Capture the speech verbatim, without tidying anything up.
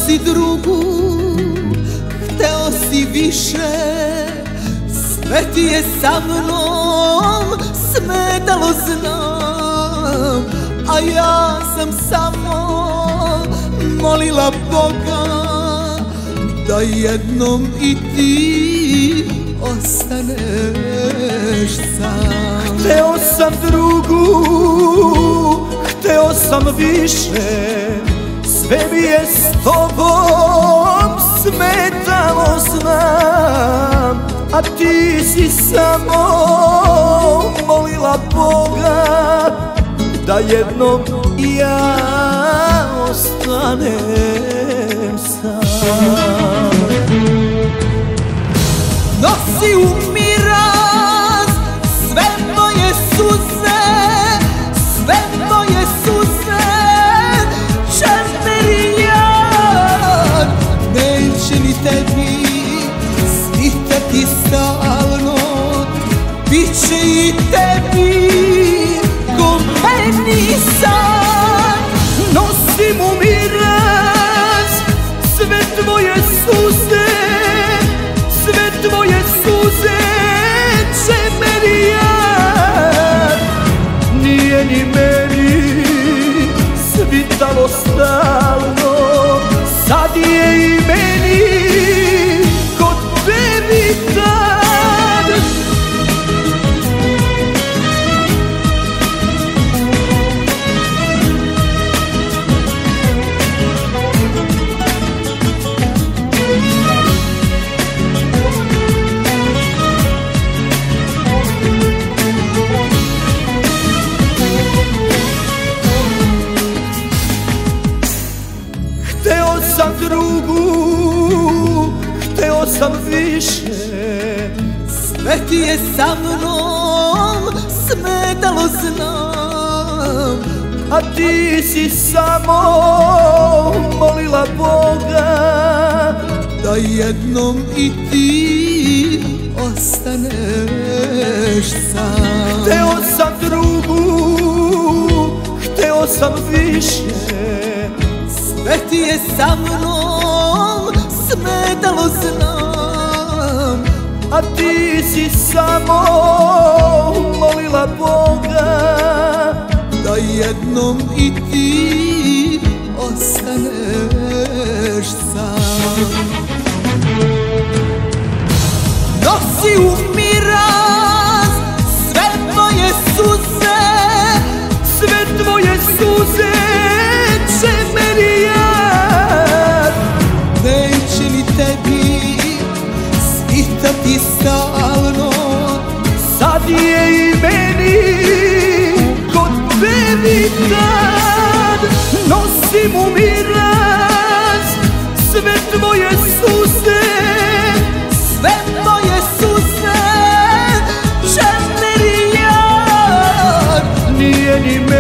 si drugu, hteo si više, sve ti je sa mnom smetalo, znam. A ja sam samo molila Boga da jednom i ti ostaneš sam. Hteo sam drugu, hteo sam više, sve mi je s tobom smetalo, znam. A ti si samo molila Boga da jednom i ja ostanem sam. Nosi u miraz sve moje suze, sve moje suze, čermerijan. Neće ni tebi svitati stalno, bit će i tebi ko meni san. Nosim u miraz sve tvoje suze, sve tvoje suze, čemerijan. Nije ni meni svitalo stalno, sad je i meni kod tebi tad. Hteo sam drugu, hteo sam više, sve ti je sa mnom smetalo, znam. a ti si samo molila Boga da jednom i ti ostaneš sam. Hteo sam drugu, hteo sam više, sve ti je sa mnom smetalo, znam. a ti si samo molila Boga da jednom i ti ostaneš sam. Nosi u miraz sve moje suze, sve tvoje suze, čemerijan. Neće ni tebi svitati stalno, sad je i meni kod tebi tad. Nosim u miraz sve tvoje suze, sve moje suze, čemerijan. nije ni meni